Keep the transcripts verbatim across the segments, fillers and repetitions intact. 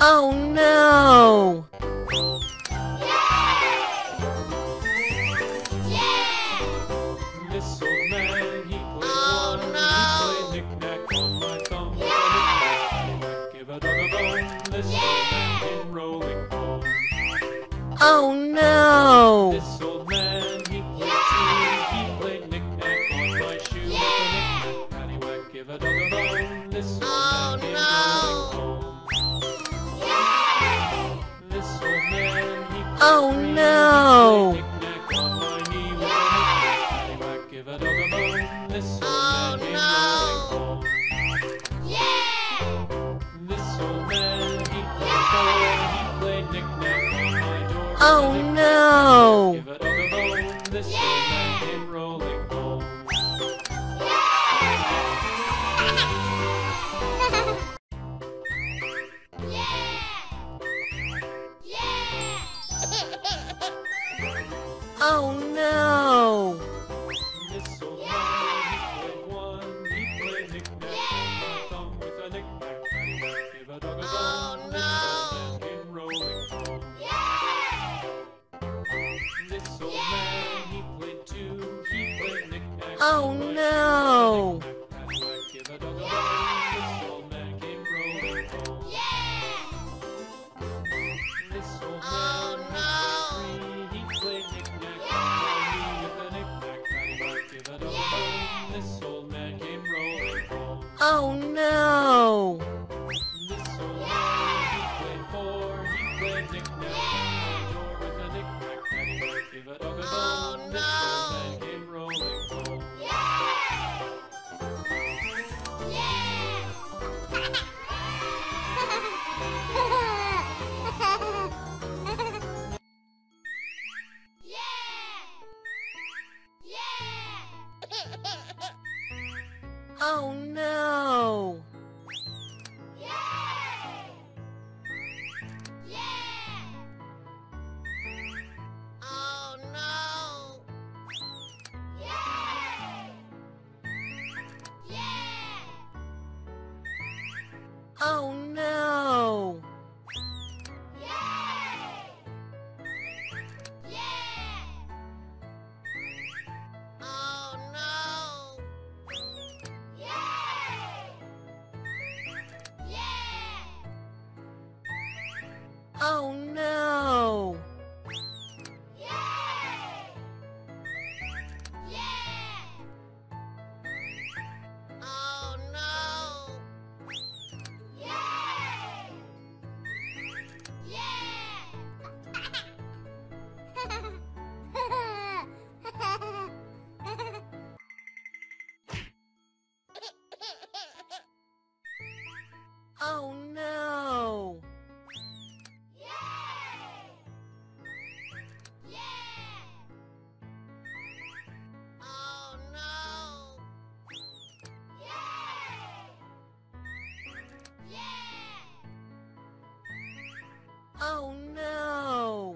Oh no! This old man, he played Oh, one. no. He played knick-knack on my thumb. Yeah. Give a dog a bone. This old man came rolling home. Oh no! This old man, he played two. He played knick-knack on my shoe. With a knick-knack, paddywhack, give a dog a bone. This old Oh, man came no. rolling home. This old man, he played Oh three. no! He played knick-knack on my knee. With a knick-knack, paddywhack, give a dog a bone. This old Oh, man came no. rolling home. This old man, he played four. He played knick-knack on my door. Oh no! Give a dog a bone. This old man came rolling home. Oh no! This old man, he played one. He played knick-knack on my thumb with a knick-knack, paddywhack, give a dog a Oh, bone. This old man came rolling home. This old man, he played two. He played knick-knack Oh on my no! shoe. Paddywhack, give a dog a bone. This old man came rolling home. This old Oh, man, no. he played knick-knack on my knee with a knick-knack, paddywhack, give a dog a bone. This old man came rolling home. Oh no! This old man, he played four. He played knick-knack on my door with a knick-knack, paddywhack, give a dog a Oh, bone. This old man came rolling home. Oh no! Oh, no. Oh no! Oh, no. Oh no! Oh, no. Oh no! Oh, no. Oh no!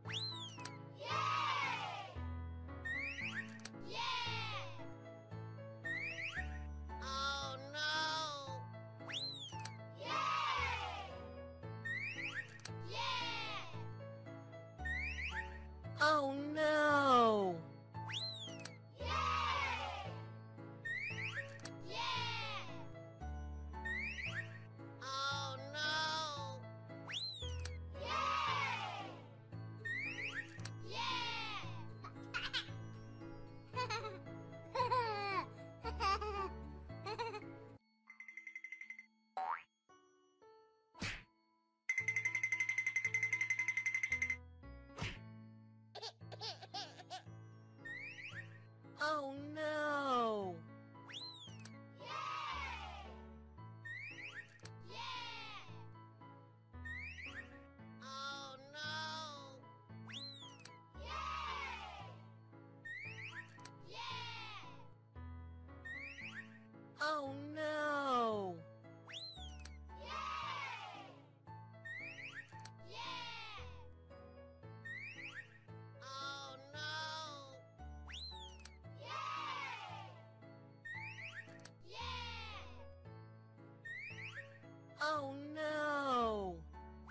Oh, no. Oh no! Oh, no. Oh no! Oh, no. Oh no! Oh, no. Oh no!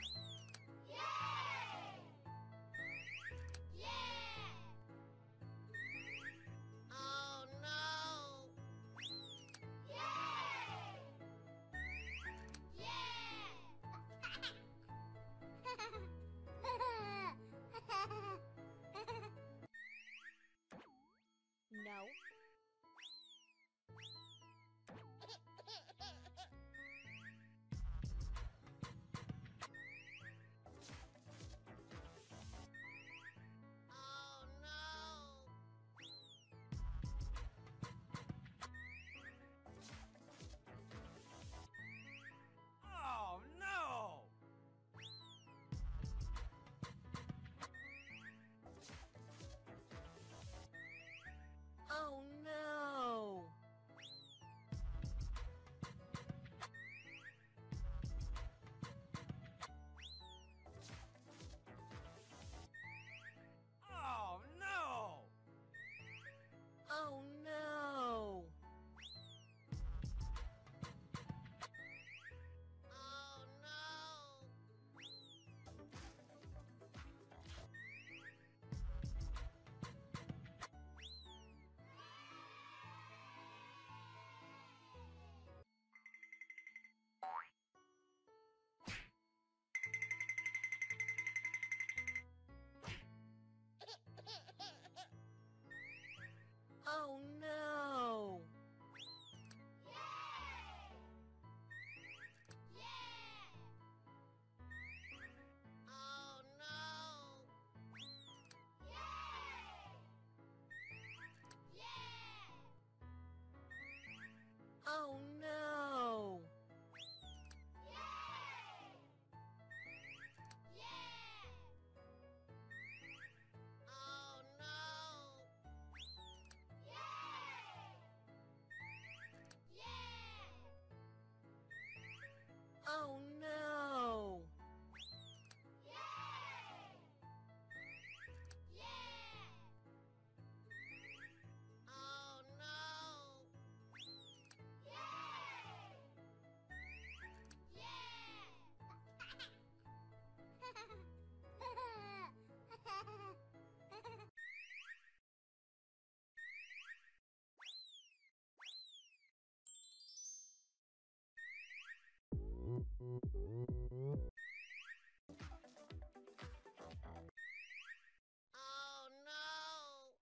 Oh no!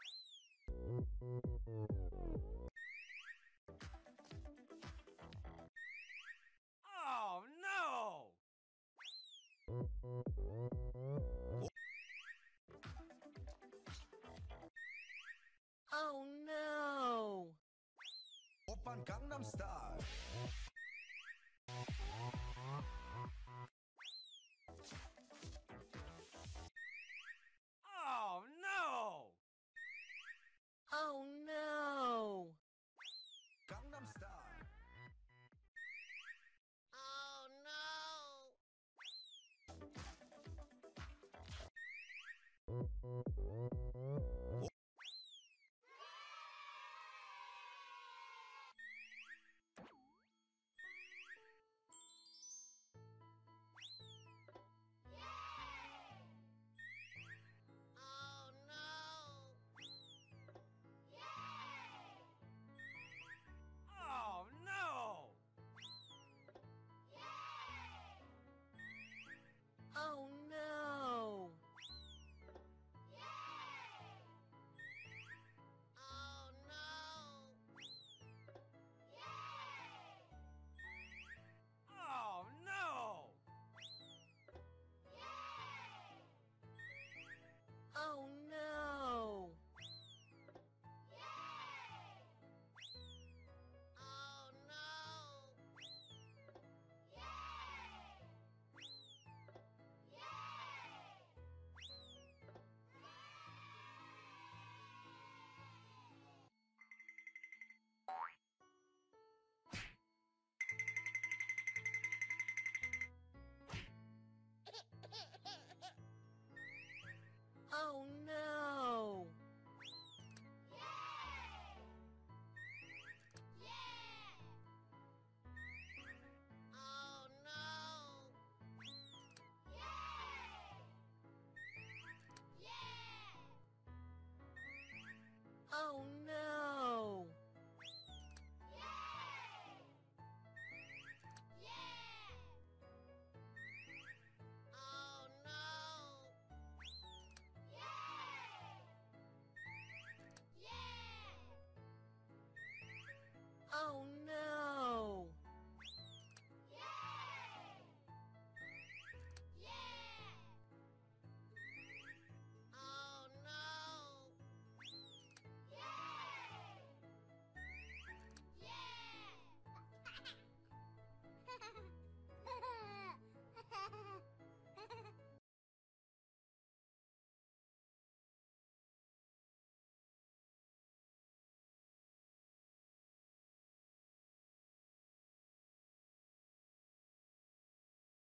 Oh no! Oh no! Oppan Gangnam Style.